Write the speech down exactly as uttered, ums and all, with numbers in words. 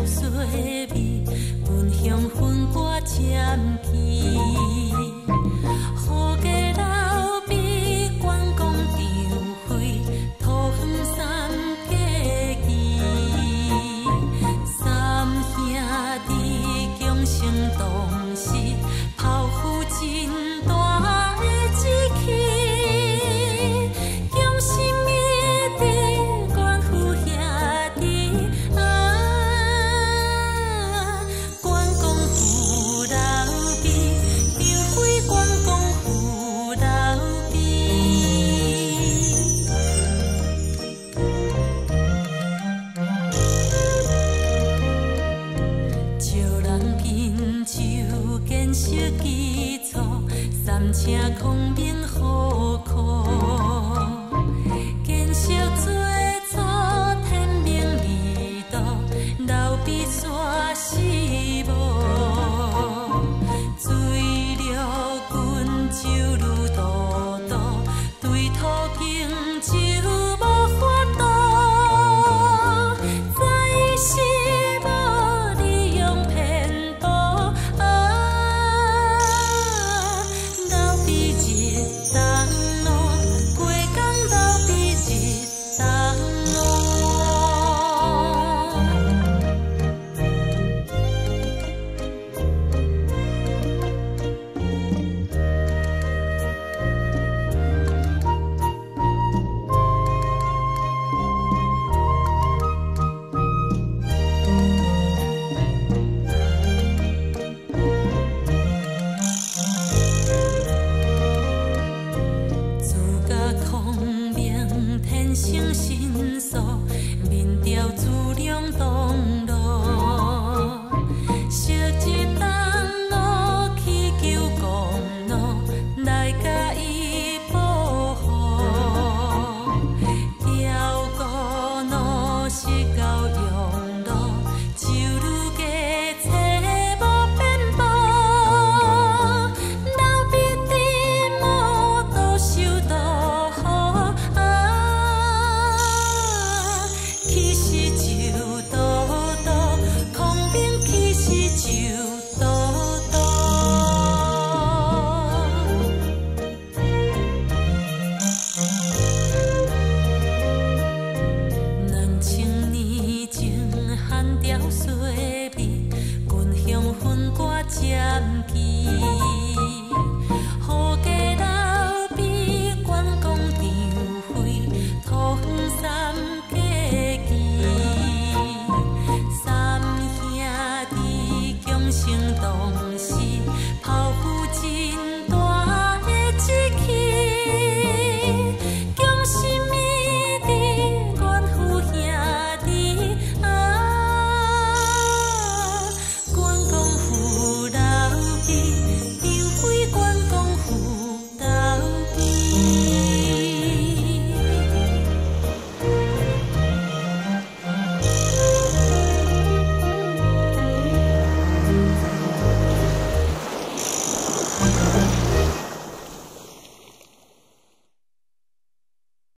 细味，闻香薰歌渐起。好家老比关公张飞，土方三结义。三兄弟共成同事，抱负真大的志气。用心义的关父兄弟啊，关公父老比，张飞关公父老比。招人品酒，建设基础，三请孔明好苦。建设做错，天命二道，老比煞死无。水陆军就如道道，对途径就无法度。在是无利用骗道啊，老比一当路，过江老比一当路。自家孔明天生神速，面条自量当路。昔日东路去求公路，来甲伊保护。条古路是到用路，就愈加找无遍布。老比伫无多受道好啊，其实就道道，孔明其实就道道。两千年前汉朝细味，军香薰歌渐起。好家老比关公张飞，土方三结义。三兄弟共成同事，抱负真大的志气。用心义的关父兄弟啊，关公父老比，张飞关公父老比。